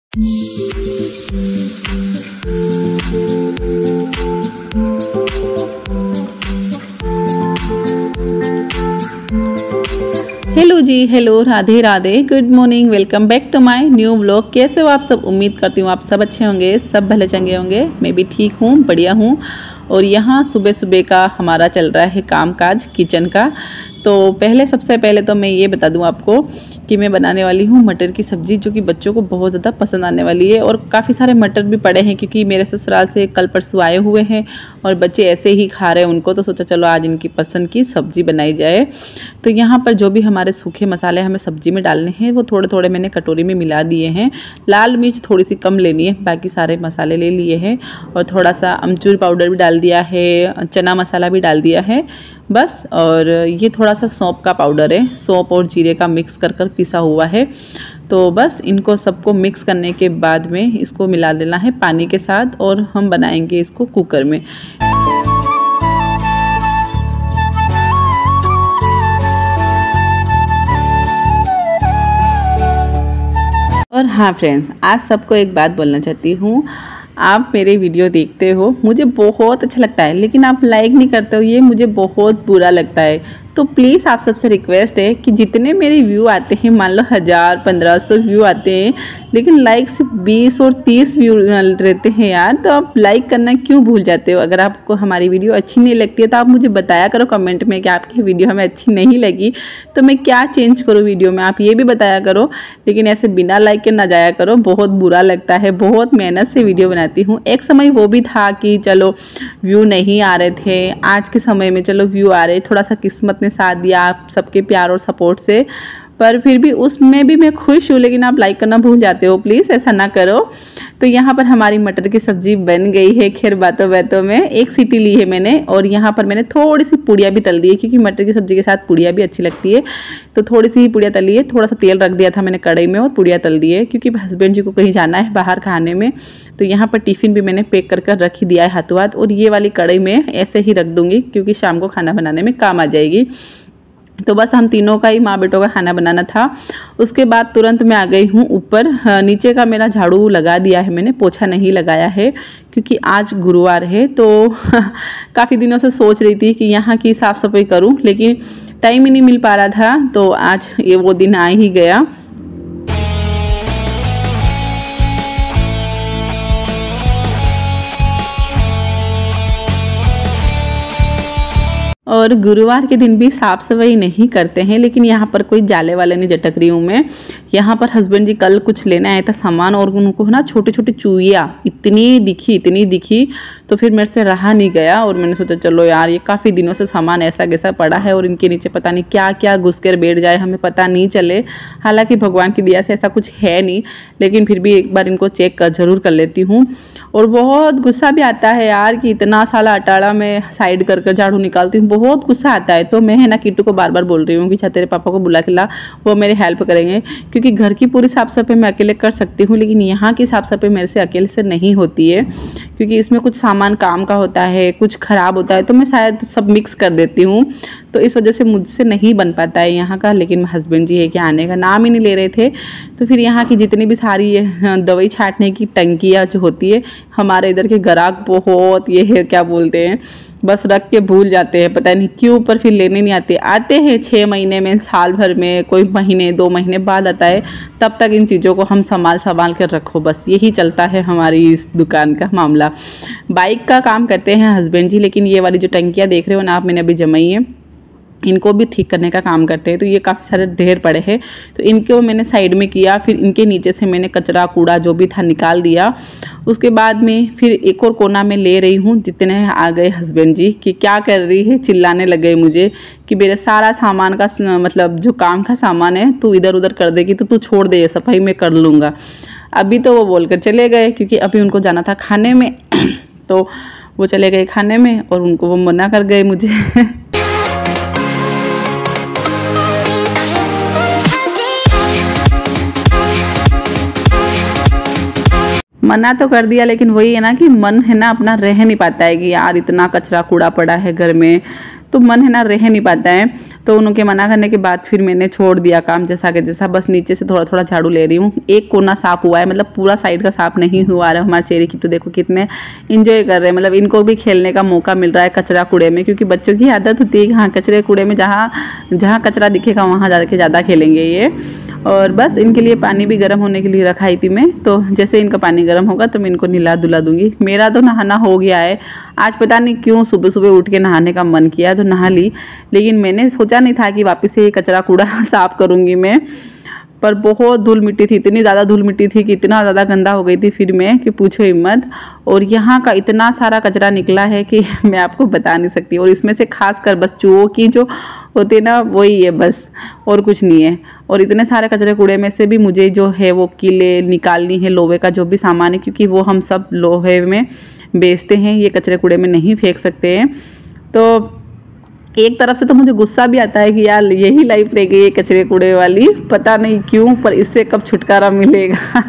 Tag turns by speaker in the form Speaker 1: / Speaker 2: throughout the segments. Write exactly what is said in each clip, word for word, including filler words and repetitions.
Speaker 1: Hello जी, hello, Radhe Radhe, good morning, welcome back to my new vlog. कैसे हो आप सब? उम्मीद करती हूँ आप सब अच्छे होंगे, सब भले चंगे होंगे। मैं भी ठीक हूँ, बढ़िया हूँ। और यहाँ सुबह सुबह का हमारा चल रहा है कामकाज किचन का। तो पहले सबसे पहले तो मैं ये बता दूं आपको कि मैं बनाने वाली हूँ मटर की सब्ज़ी, जो कि बच्चों को बहुत ज़्यादा पसंद आने वाली है। और काफ़ी सारे मटर भी पड़े हैं, क्योंकि मेरे ससुराल से कल परसों आए हुए हैं और बच्चे ऐसे ही खा रहे हैं उनको, तो सोचा चलो आज इनकी पसंद की सब्ज़ी बनाई जाए। तो यहाँ पर जो भी हमारे सूखे मसाले हमें सब्ज़ी में डालने हैं वो थोड़े थोड़े मैंने कटोरी में मिला दिए हैं। लाल मिर्च थोड़ी सी कम लेनी है, बाकी सारे मसाले ले लिए हैं। और थोड़ा सा अमचूर पाउडर भी डाल दिया है, चना मसाला भी डाल दिया है बस। और ये थोड़ा सा सौंफ का पाउडर है, सौंफ और जीरे का मिक्स कर कर पिसा हुआ है। तो बस इनको सबको मिक्स करने के बाद में इसको मिला देना है पानी के साथ, और हम बनाएंगे इसको कुकर में। और हाँ फ्रेंड्स, आज सबको एक बात बोलना चाहती हूँ। आप मेरे वीडियो देखते हो, मुझे बहुत अच्छा लगता है, लेकिन आप लाइक नहीं करते हो, ये मुझे बहुत बुरा लगता है। तो प्लीज़ आप सबसे रिक्वेस्ट है कि जितने मेरे व्यू आते हैं, मान लो हज़ार पंद्रह सौ व्यू आते हैं, लेकिन लाइक सिर्फ बीस और तीस व्यू रहते हैं यार। तो आप लाइक करना क्यों भूल जाते हो? अगर आपको हमारी वीडियो अच्छी नहीं लगती है तो आप मुझे बताया करो कमेंट में कि आपकी वीडियो हमें अच्छी नहीं लगी, तो मैं क्या चेंज करूँ वीडियो में, आप ये भी बताया करो। लेकिन ऐसे बिना लाइक के ना जाया करो, बहुत बुरा लगता है। बहुत मेहनत से वीडियो बनाती हूँ। एक समय वो भी था कि चलो व्यू नहीं आ रहे थे, आज के समय में चलो व्यू आ रहे, थोड़ा सा किस्मत ने साथ दिया आप सबके प्यार और सपोर्ट से। पर फिर भी उसमें भी मैं खुश हूँ, लेकिन आप लाइक करना भूल जाते हो, प्लीज़ ऐसा ना करो। तो यहाँ पर हमारी मटर की सब्ज़ी बन गई है। खैर बातों बातों में एक सीटी ली है मैंने, और यहाँ पर मैंने थोड़ी सी पुड़िया भी तल दी है, क्योंकि मटर की सब्ज़ी के साथ पुड़िया भी अच्छी लगती है। तो थोड़ी सी पुड़िया तली है, थोड़ा सा तेल रख दिया था मैंने कढ़ाई में और पुड़िया तल दी है, क्योंकि हस्बैंड जी को कहीं जाना है बाहर खाने में। तो यहाँ पर टिफ़िन भी मैंने पैक कर कर रख ही दिया है हाथों हाथ, और ये वाली कढ़ाई में ऐसे ही रख दूँगी, क्योंकि शाम को खाना बनाने में काम आ जाएगी। तो बस हम तीनों का ही माँ बेटों का खाना बनाना था। उसके बाद तुरंत मैं आ गई हूँ ऊपर। नीचे का मेरा झाड़ू लगा दिया है मैंने, पोछा नहीं लगाया है, क्योंकि आज गुरुवार है। तो काफ़ी दिनों से सोच रही थी कि यहाँ की साफ़ सफाई करूँ, लेकिन टाइम ही नहीं मिल पा रहा था। तो आज ये वो दिन आ ही गया। और गुरुवार के दिन भी साफ़ सफाई नहीं करते हैं, लेकिन यहाँ पर कोई जाले वाले नहीं झटक रही हूँ मैं। यहाँ पर हस्बैंड जी कल कुछ लेने आया था सामान, और उनको ना छोटे छोटे चूहिया इतनी दिखी इतनी दिखी तो फिर मेरे से रहा नहीं गया, और मैंने सोचा चलो यार, ये काफ़ी दिनों से सामान ऐसा कैसा पड़ा है और इनके नीचे पता नहीं क्या क्या घुस कर बैठ जाए, हमें पता नहीं चले। हालांकि भगवान की दया से ऐसा कुछ है नहीं, लेकिन फिर भी एक बार इनको चेक कर जरूर कर लेती हूँ। और बहुत गुस्सा भी आता है यार कि इतना साला अटाड़ा में साइड कर कर झाड़ू निकालती हूँ, बहुत गुस्सा आता है। तो मैं है ना किट्टू को बार बार बोल रही हूँ कि तेरे पापा को बुला के ला, वो मेरे हेल्प करेंगे, क्योंकि घर की पूरी साफ सफाई मैं अकेले कर सकती हूँ, लेकिन यहाँ की साफ सफाई मेरे से अकेले से नहीं होती है, क्योंकि इसमें कुछ सामान काम का होता है, कुछ खराब होता है, तो मैं शायद सब मिक्स कर देती हूँ। तो इस वजह से मुझसे नहीं बन पाता है यहाँ का। लेकिन हस्बैंड जी है कि आने का नाम ही नहीं ले रहे थे। तो फिर यहाँ की जितनी भी सारी दवाई छाटने की टंकियाँ जो होती है, हमारे इधर के ग्राहक बहुत ये है क्या बोलते हैं, बस रख के भूल जाते हैं, पता नहीं क्यों, पर फिर लेने नहीं आते। आते हैं छः महीने में, साल भर में, कोई महीने दो महीने बाद आता है, तब तक इन चीज़ों को हम संभाल संभाल कर रखो। बस यही चलता है हमारी इस दुकान का मामला। बाइक का काम करते हैं हस्बैंड जी, लेकिन ये वाली जो टंकियाँ देख रहे हो ना आप, मैंने अभी जमाई है, इनको भी ठीक करने का काम करते हैं। तो ये काफ़ी सारे ढेर पड़े हैं, तो इनको मैंने साइड में किया। फिर इनके नीचे से मैंने कचरा कूड़ा जो भी था निकाल दिया। उसके बाद में फिर एक और कोना में ले रही हूँ। जितने आ गए हस्बैंड जी कि क्या कर रही है, चिल्लाने लग गए मुझे कि मेरे सारा सामान का मतलब जो काम का सामान है तू इधर उधर कर देगी, तो तू छोड़ दे, सफाई में कर लूँगा। अभी तो वो बोल कर चले गए, क्योंकि अभी उनको जाना था खाने में तो वो चले गए खाने में, और उनको वो मना कर गए मुझे। मना तो कर दिया, लेकिन वही है ना कि मन है ना अपना रह नहीं पाता है कि यार इतना कचरा कूड़ा पड़ा है घर में, तो मन है ना रह नहीं पाता है। तो उनके मना करने के बाद फिर मैंने छोड़ दिया काम जैसा कि जैसा, बस नीचे से थोड़ा थोड़ा झाड़ू ले रही हूँ। एक कोना साफ हुआ है, मतलब पूरा साइड का साफ नहीं हुआ है। हमारे चेहरे की तो देखो कितने इंजॉय कर रहे हैं, मतलब इनको भी खेलने का मौका मिल रहा है कचरा कूड़े में, क्योंकि बच्चों की आदत होती है कि हाँ कचरे कूड़े में जहाँ जहाँ कचरा दिखेगा वहाँ जाके ज़्यादा खेलेंगे ये। और बस इनके लिए पानी भी गर्म होने के लिए रखाई थी मैं, तो जैसे इनका पानी गर्म होगा तो मैं इनको नहला धुला दूंगी। मेरा तो नहाना हो गया है, आज पता नहीं क्यों सुबह सुबह उठ के नहाने का मन किया तो नहा ली, लेकिन मैंने सोचा नहीं था कि वापस से ये कचरा कूड़ा साफ करूंगी मैं। पर बहुत धूल मिट्टी थी, इतनी ज़्यादा धूल मिट्टी थी कि इतना ज़्यादा गंदा हो गई थी फिर मैं कि पूछो ही मत। और यहाँ का इतना सारा कचरा निकला है कि मैं आपको बता नहीं सकती। और इसमें से खासकर बस चूहों की जो होती है ना वही है बस, और कुछ नहीं है। और इतने सारे कचरे कूड़े में से भी मुझे जो है वो कीले निकालनी है, लोहे का जो भी सामान है, क्योंकि वो हम सब लोहे में बेचते हैं, ये कचरे कूड़े में नहीं फेंक सकते हैं। तो एक तरफ से तो मुझे गुस्सा भी आता है कि यार यही लाइफ रह गई है कचरे कूड़े वाली, पता नहीं क्यों, पर इससे कब छुटकारा मिलेगा।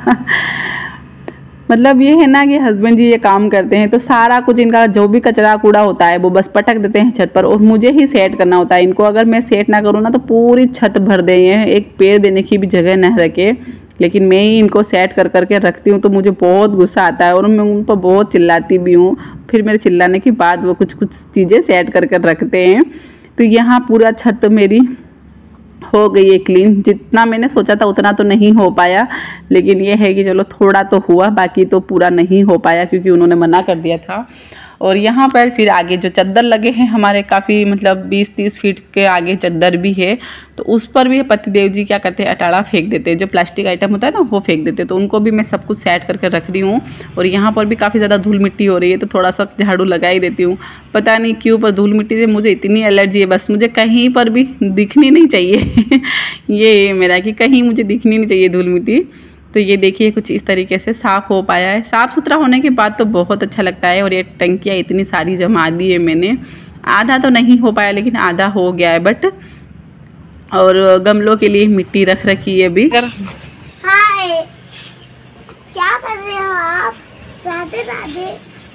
Speaker 1: मतलब ये है ना कि हस्बैंड जी ये काम करते हैं तो सारा कुछ इनका जो भी कचरा कूड़ा होता है वो बस पटक देते हैं छत पर, और मुझे ही सेट करना होता है इनको। अगर मैं सेट ना करूँ ना तो पूरी छत भर दें, एक पैर देने की भी जगह न रखे, लेकिन मैं ही इनको सेट कर करके रखती हूँ। तो मुझे बहुत गुस्सा आता है और मैं उन पर बहुत चिल्लाती भी हूँ। फिर मेरे चिल्लाने के बाद वो कुछ कुछ चीज़ें सेट कर कर रखते हैं। तो यहाँ पूरा छत मेरी हो गई है क्लीन। जितना मैंने सोचा था उतना तो नहीं हो पाया, लेकिन ये है कि चलो थोड़ा तो हुआ, बाकी तो पूरा नहीं हो पाया क्योंकि उन्होंने मना कर दिया था। और यहाँ पर फिर आगे जो चद्दर लगे हैं हमारे, काफ़ी मतलब बीस तीस फीट के आगे चद्दर भी है, तो उस पर भी पतिदेव जी क्या करते हैं, अटाड़ा फेंक देते हैं, जो प्लास्टिक आइटम होता है ना वो फेंक देते हैं। तो उनको भी मैं सब कुछ सेट करके रख रही हूँ। और यहाँ पर भी काफ़ी ज़्यादा धूल मिट्टी हो रही है, तो थोड़ा सा झाड़ू लगा ही देती हूँ। पता नहीं क्यों पर धूल मिट्टी से मुझे इतनी एलर्जी है, बस मुझे कहीं पर भी दिखनी नहीं चाहिए। ये है मेरा कि कहीं मुझे दिखनी नहीं चाहिए धूल मिट्टी। तो ये देखिए कुछ इस तरीके से साफ़ हो पाया है। साफ़ सुथरा होने के बाद तो बहुत अच्छा लगता है। और ये टंकियाँ इतनी सारी जमा दी है मैंने, आधा तो नहीं हो पाया लेकिन आधा हो गया है बट। और गमलों के लिए मिट्टी रख रखी है अभी।
Speaker 2: हाय, क्या कर रहे हो आप? राधे राधे।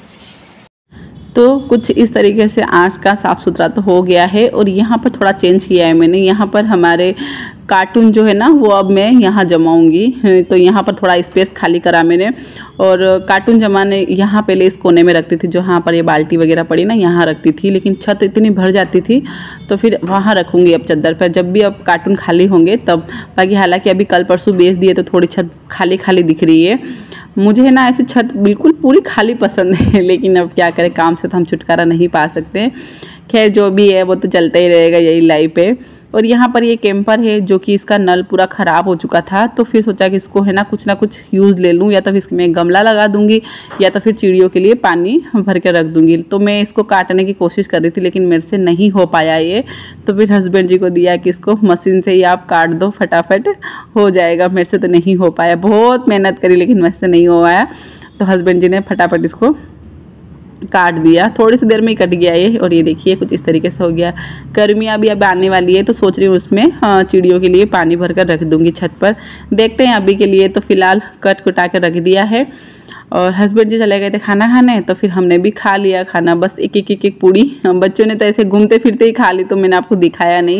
Speaker 1: तो कुछ इस तरीके से आज का साफ़ सुथरा तो हो गया है। और यहाँ पर थोड़ा चेंज किया है मैंने, यहाँ पर हमारे कार्टून जो है ना वो अब मैं यहाँ जमाऊंगी। तो यहाँ पर थोड़ा स्पेस खाली करा मैंने, और कार्टून जमाने यहाँ पहले इस कोने में रखती थी, जो यहाँ पर ये बाल्टी वगैरह पड़ी ना यहाँ रखती थी, लेकिन छत इतनी भर जाती थी तो फिर वहाँ रखूँगी अब चद्दर पर, जब भी अब कार्टून खाली होंगे तब। बाकी हालांकि अभी कल परसों बेच दिए तो थोड़ी छत खाली खाली दिख रही है। मुझे ना ऐसी छत बिल्कुल पूरी खाली पसंद है, लेकिन अब क्या करें, काम से तो हम छुटकारा नहीं पा सकते। खैर जो भी है वो तो चलता ही रहेगा, यही लाइफ है। और यहाँ पर ये कैंपर है जो कि इसका नल पूरा ख़राब हो चुका था, तो फिर सोचा कि इसको है ना कुछ ना कुछ यूज़ ले लूँ, या तो फिर इसमें गमला लगा दूँगी या तो फिर चिड़ियों के लिए पानी भर के रख दूँगी। तो मैं इसको काटने की कोशिश कर रही थी लेकिन मेरे से नहीं हो पाया ये। तो फिर हस्बैंड जी को दिया कि इसको मशीन से ही आप काट दो, फटाफट हो जाएगा। मेरे से तो नहीं हो पाया, बहुत मेहनत करी लेकिन मेरे से नहीं हो पाया। तो हस्बैंड जी ने फटाफट इसको काट दिया, थोड़ी सी देर में ही कट गया ये। और ये देखिए कुछ इस तरीके से हो गया। गर्मियाँ भी अब आने वाली है तो सोच रही हूँ उसमें चिड़ियों के लिए पानी भर कर रख दूँगी छत पर। देखते हैं, अभी के लिए तो फ़िलहाल कट कुटा कर रख दिया है। और हस्बैंड जी चले गए थे खाना खाने, तो फिर हमने भी खा लिया खाना, बस एक एक एक एक पूड़ी। बच्चों ने तो ऐसे घूमते फिरते ही खा ली, तो मैंने आपको दिखाया नहीं।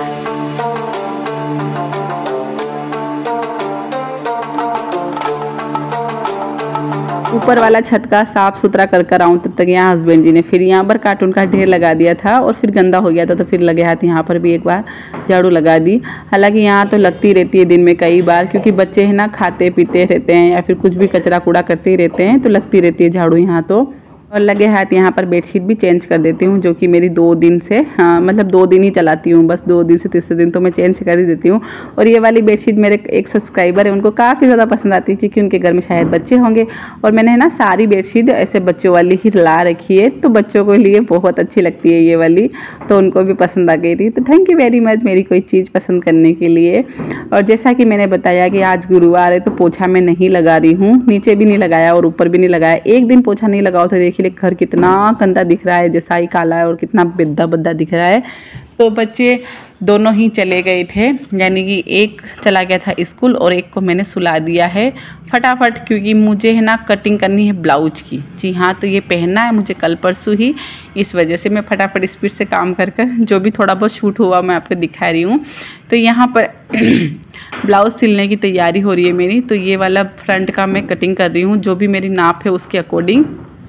Speaker 1: ऊपर वाला छत का साफ़ सुथरा कर कर आऊँ तब तक यहाँ हस्बैंड जी ने फिर यहाँ पर कार्टून का ढेर लगा दिया था, और फिर गंदा हो गया था तो फिर लगे हाथ यहाँ पर भी एक बार झाड़ू लगा दी। हालांकि यहाँ तो लगती रहती है दिन में कई बार, क्योंकि बच्चे हैं ना खाते पीते रहते हैं या फिर कुछ भी कचरा कूड़ा करते ही रहते हैं, तो लगती रहती है झाड़ू यहाँ तो। और लगे हाथ यहाँ पर बेडशीट भी चेंज कर देती हूँ, जो कि मेरी दो दिन से हाँ मतलब दो दिन ही चलाती हूँ, बस दो दिन से तीसरे दिन तो मैं चेंज कर ही देती हूँ। और ये वाली बेडशीट मेरे एक सब्सक्राइबर है, उनको काफ़ी ज़्यादा पसंद आती है, क्योंकि उनके घर में शायद बच्चे होंगे। और मैंने है ना सारी बेडशीट ऐसे बच्चों वाली ही ला रखी है, तो बच्चों को लिए बहुत अच्छी लगती है ये वाली, तो उनको भी पसंद आ गई थी। तो थैंक यू वेरी मच मेरी कोई चीज़ पसंद करने के लिए। और जैसा कि मैंने बताया कि आज गुरुवार है तो पोछा मैं नहीं लगा रही हूँ, नीचे भी नहीं लगाया और ऊपर भी नहीं लगाया। एक दिन पोछा नहीं लगाओ तो देखिए लिए घर कितना गंदा दिख रहा है, जैसा ही काला है और कितना बिद्दा बद्दा दिख रहा है। तो बच्चे दोनों ही चले गए थे, यानी कि एक चला गया था स्कूल और एक को मैंने सुला दिया है फटाफट, क्योंकि मुझे है ना कटिंग करनी है ब्लाउज की। जी हाँ, तो ये पहनना है मुझे कल परसों ही, इस वजह से मैं फटाफट स्पीड से काम कर कर जो भी थोड़ा बहुत शूट हुआ मैं आपको दिखा रही हूँ। तो यहाँ पर ब्लाउज सिलने की तैयारी हो रही है मेरी। तो ये वाला फ्रंट का मैं कटिंग कर रही हूँ, जो भी मेरी नाप है उसके अकॉर्डिंग।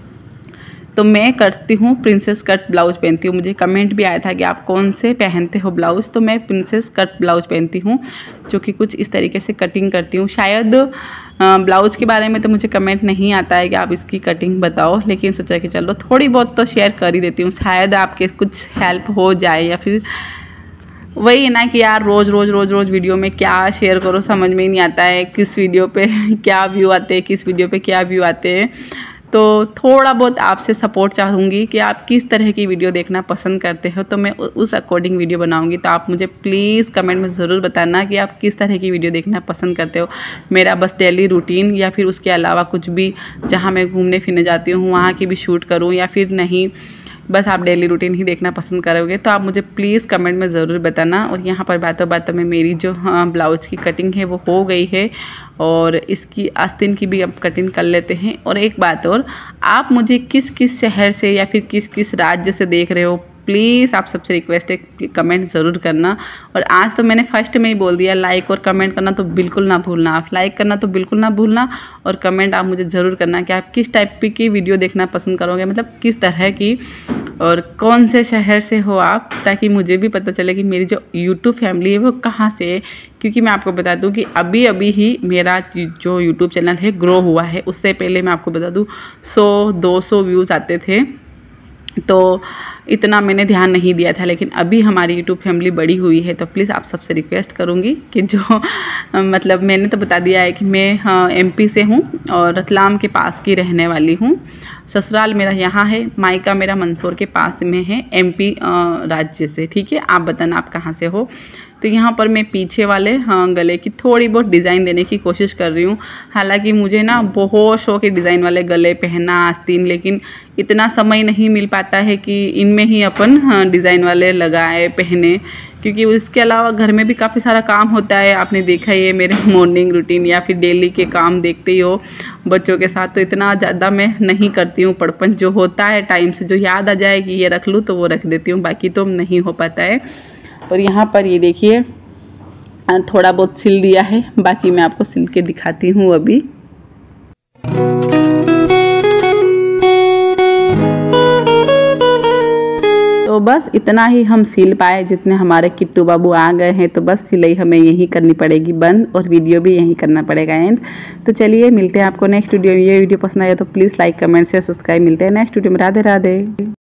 Speaker 1: तो मैं करती हूँ प्रिंसेस कट ब्लाउज पहनती हूँ। मुझे कमेंट भी आया था कि आप कौन से पहनते हो ब्लाउज, तो मैं प्रिंसेस कट ब्लाउज पहनती हूँ, जो कि कुछ इस तरीके से कटिंग करती हूँ। शायद ब्लाउज के बारे में तो मुझे कमेंट नहीं आता है कि आप इसकी कटिंग बताओ, लेकिन सोचा कि चलो थोड़ी बहुत तो शेयर कर ही देती हूँ, शायद आपके कुछ हेल्प हो जाए। या फिर वही है ना कि यार रोज़ रोज़ रोज़ रोज़ वीडियो में क्या शेयर करो, समझ में ही नहीं आता है किस वीडियो पे क्या व्यू आते हैं, किस वीडियो पे क्या व्यू आते हैं। तो थोड़ा बहुत आपसे सपोर्ट चाहूँगी कि आप किस तरह की वीडियो देखना पसंद करते हो, तो मैं उस अकॉर्डिंग वीडियो बनाऊँगी। तो आप मुझे प्लीज़ कमेंट में ज़रूर बताना कि आप किस तरह की वीडियो देखना पसंद करते हो। मेरा बस डेली रूटीन या फिर उसके अलावा कुछ भी, जहाँ मैं घूमने फिरने जाती हूँ वहाँ की भी शूट करूँ, या फिर नहीं बस आप डेली रूटीन ही देखना पसंद करोगे, तो आप मुझे प्लीज़ कमेंट में ज़रूर बताना। और यहाँ पर बातों बातों में मेरी जो हाँ ब्लाउज़ की कटिंग है वो हो गई है, और इसकी आस्तीन की भी अब कटिंग कर लेते हैं। और एक बात और, आप मुझे किस किस शहर से या फिर किस किस राज्य से देख रहे हो, प्लीज़ आप सबसे रिक्वेस्ट है कमेंट ज़रूर करना। और आज तो मैंने फर्स्ट में ही बोल दिया, लाइक और कमेंट करना तो बिल्कुल ना भूलना। आप लाइक करना तो बिल्कुल ना भूलना, और कमेंट आप मुझे ज़रूर करना कि आप किस टाइप की वीडियो देखना पसंद करोगे, मतलब किस तरह की, और कौन से शहर से हो आप, ताकि मुझे भी पता चले कि मेरी जो यूट्यूब फैमिली है वो कहाँ से है। क्योंकि मैं आपको बता दूं कि अभी अभी ही मेरा जो यूट्यूब चैनल है ग्रो हुआ है। उससे पहले मैं आपको बता दूं सौ दो सौ व्यूज़ आते थे, तो इतना मैंने ध्यान नहीं दिया था। लेकिन अभी हमारी यूट्यूब फैमिली बड़ी हुई है, तो प्लीज़ आप सबसे रिक्वेस्ट करूँगी कि जो मतलब मैंने तो बता दिया है कि मैं हाँ एमपी से हूँ और रतलाम के पास की रहने वाली हूँ। ससुराल मेरा यहाँ है, मायका मेरा मंदसौर के पास में है, एमपी राज्य से। ठीक है, आप बताना आप कहाँ से हो। तो यहाँ पर मैं पीछे वाले हाँ गले की थोड़ी बहुत डिज़ाइन देने की कोशिश कर रही हूँ। हालांकि मुझे ना बहुत शौक है डिज़ाइन वाले गले पहनना, आस्तीन, लेकिन इतना समय नहीं मिल पाता है कि इनमें ही अपन हाँ डिज़ाइन वाले लगाए पहने, क्योंकि उसके अलावा घर में भी काफ़ी सारा काम होता है। आपने देखा ही है मेरे मॉर्निंग रूटीन या फिर डेली के काम देखते ही हो बच्चों के साथ, तो इतना ज़्यादा मैं नहीं करती हूँ। पड़पन जो होता है टाइम से, जो याद आ जाए कि ये रख लूँ तो वो रख देती हूँ, बाकी तो नहीं हो पाता है। और यहाँ पर ये देखिए थोड़ा बहुत सिल दिया है, बाकी मैं आपको सिल के दिखाती हूँ अभी। तो बस इतना ही हम सिल पाए, जितने हमारे किट्टू बाबू आ गए हैं, तो बस सिलाई हमें यही करनी पड़ेगी बंद, और वीडियो भी यही करना पड़ेगा एंड। तो चलिए मिलते हैं आपको नेक्स्ट वीडियो में। ये वीडियो पसंद आया तो प्लीज़ लाइक कमेंट से सब्सक्राइब। मिलते हैं नेक्स्ट वीडियो में। राधे राधे।